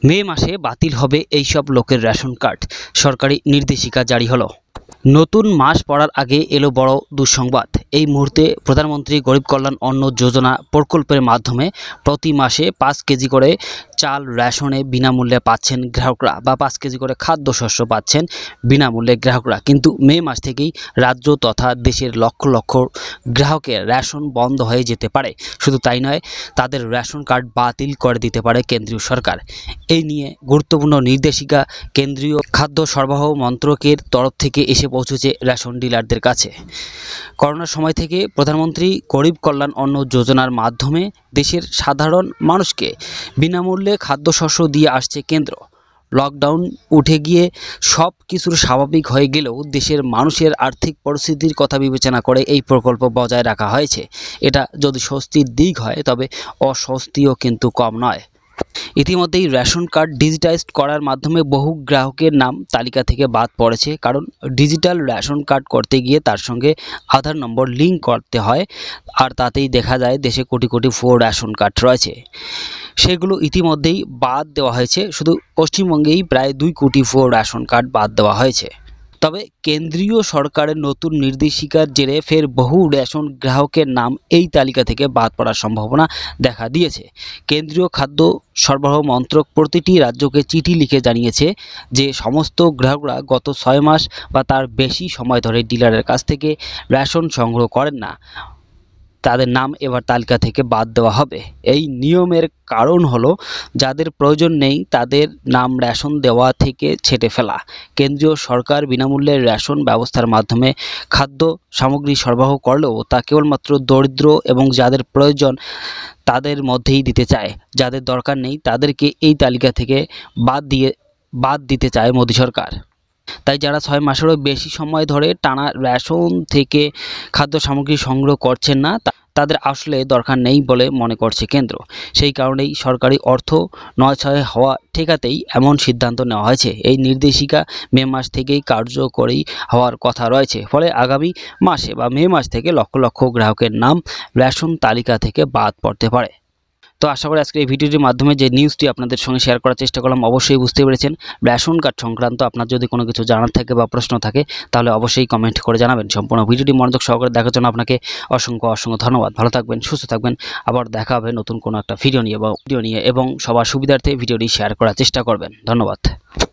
মে মাসে বাতিল হবে এইসব লোকের রেশন কার্ড, সরকারি নির্দেশিকা জারি হলো। নতুন মাস পড়ার আগে এলো বড় দুঃসংবাদ। এই মুহূর্তে প্রধানমন্ত্রী গরিব কল্যাণ অন্ন যোজনা প্রকল্পের মাধ্যমে প্রতি মাসে 5 কেজি করে চাল রেশনে বিনামূল্যে পাচ্ছেন গ্রাহকরা, বা 5 কেজি করে খাদ্যশস্য পাচ্ছেন বিনামূল্যে গ্রাহকরা। কিন্তু মে মাস থেকেই রাজ্য তথা দেশের লক্ষ লক্ষ গ্রাহকের রেশন বন্ধ হয়ে যেতে পারে। শুধু তাই নয়, তাদের রেশন কার্ড বাতিল করে দিতে পারে কেন্দ্রীয় সরকার। এই নিয়ে গুরুত্বপূর্ণ নির্দেশিকা কেন্দ্রীয় খাদ্য সরবরাহ মন্ত্রকের তরফ থেকে এসে পৌঁছেছে রেশন ডিলারদের কাছে। করোনার সময় থেকে প্রধানমন্ত্রী গরিব কল্যাণ অন্ন যোজনার মাধ্যমে দেশের সাধারণ মানুষকে বিনামূল্যে খাদ্যশস্য দিয়ে আসছে কেন্দ্র। লকডাউন উঠে গিয়ে সব কিছুর স্বাভাবিক হয়ে গেলেও দেশের মানুষের আর্থিক পরিস্থিতির কথা বিবেচনা করে এই প্রকল্প বজায় রাখা হয়েছে। এটা যদি স্বস্তির দিক হয়, তবে অস্বস্তিও কিন্তু কম নয়। ইতিমধ্যেই রেশন কার্ড ডিজিটাইজড করার মাধ্যমে বহু গ্রাহকের নাম তালিকা থেকে বাদ পড়েছে। কারণ ডিজিটাল রেশন কার্ড করতে গিয়ে তার সঙ্গে আধার নম্বর লিঙ্ক করতে হয়, আর তাতেই দেখা যায় দেশে কোটি কোটি ভুয়ো রেশন কার্ড রয়েছে। সেগুলো ইতিমধ্যেই বাদ দেওয়া হয়েছে। শুধু পশ্চিমবঙ্গেই প্রায় 2 কোটি ভুয়ো রেশন কার্ড বাদ দেওয়া হয়েছে। তবে কেন্দ্রীয় সরকারের নতুন নির্দেশিকার জেরে ফের বহু রেশন গ্রাহকের নাম এই তালিকা থেকে বাদ পড়ার সম্ভাবনা দেখা দিয়েছে। কেন্দ্রীয় খাদ্য সরবরাহ মন্ত্রক প্রতিটি রাজ্যকে চিঠি লিখে জানিয়েছে যে সমস্ত গ্রাহকরা গত 6 মাস বা তার বেশি সময় ধরে ডিলারের কাছ থেকে রেশন সংগ্রহ করেন না, তাদের নাম এবার তালিকা থেকে বাদ দেওয়া হবে। এই নিয়মের কারণ হলো, যাদের প্রয়োজন নেই তাদের নাম রেশন দেওয়া থেকে ছেঁটে ফেলা। কেন্দ্রীয় সরকার বিনামূল্যে রেশন ব্যবস্থার মাধ্যমে খাদ্য সামগ্রী সরবরাহ করলেও তা কেবলমাত্র দরিদ্র এবং যাদের প্রয়োজন তাদের মধ্যেই দিতে চায়। যাদের দরকার নেই তাদেরকে এই তালিকা থেকে বাদ দিতে চায় মোদী সরকার। তাই যারা 6 মাসেরও বেশি সময় ধরে টানা রেশন থেকে খাদ্য সামগ্রী সংগ্রহ করছেন না, তাদের আসলে দরকার নেই বলে মনে করছে কেন্দ্র। সেই কারণেই সরকারি অর্থ নয়-ছয় হওয়া ঠেকাতেই এমন সিদ্ধান্ত নেওয়া হয়েছে। এই নির্দেশিকা মে মাস থেকেই কার্যকরী হওয়ার কথা রয়েছে। ফলে আগামী মাসে বা মে মাস থেকে লক্ষ লক্ষ গ্রাহকের নাম রেশন তালিকা থেকে বাদ পড়তে পারে। তো আশা করি আজকের এই ভিডিওটির মাধ্যমে যে নিউজটি আপনাদের সঙ্গে শেয়ার করার চেষ্টা করলাম, অবশ্যই বুঝতে পেরেছেন। রেশন কার্ড সংক্রান্ত আপনার যদি কোনো কিছু জানার থাকে বা প্রশ্ন থাকে, তাহলে অবশ্যই কমেন্ট করে জানাবেন। সম্পূর্ণ ভিডিওটি মনোযোগ সহকারে দেখার জন্য আপনাকে অসংখ্য অসংখ্য ধন্যবাদ। ভালো থাকবেন, সুস্থ থাকবেন। আবার দেখা হবে নতুন কোনো একটা ভিডিও নিয়ে এবং সবার সুবিধার্থে ভিডিওটি শেয়ার করার চেষ্টা করবেন। ধন্যবাদ।